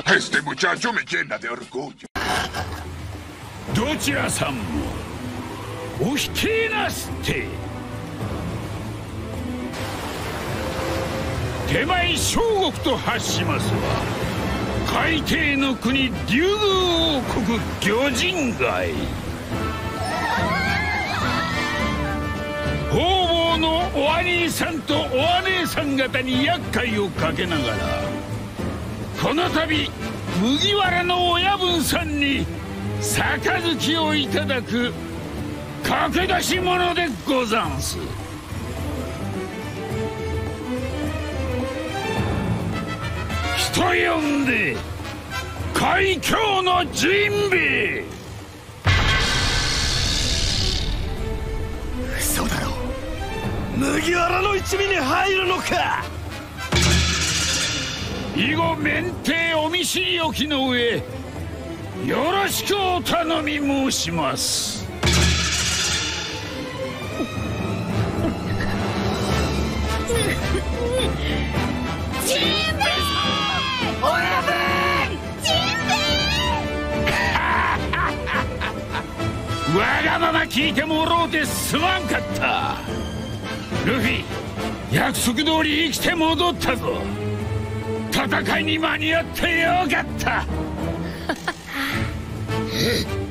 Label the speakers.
Speaker 1: Este muchacho me llena de orgullo.
Speaker 2: どちらさんもお引きなすって。手前小国と発しますは海底の国竜宮王国魚人街。方々のお兄さんとお姉さん方に厄介をかけながらこの度麦わらの親分さんに杯をいただく駆け出し者でござんす。人呼んで海峡のジンベエ。
Speaker 3: 嘘だろ。麦わらの一味に入るのか。
Speaker 2: 以後免停お見知りおきの上よろしくお頼み申します。
Speaker 4: ジンベエ親分ジンベ
Speaker 2: エわがまま聞いてもろうてすまんかった。ルフィ約束通り生きて戻ったぞ。戦いに間に合ってよかった。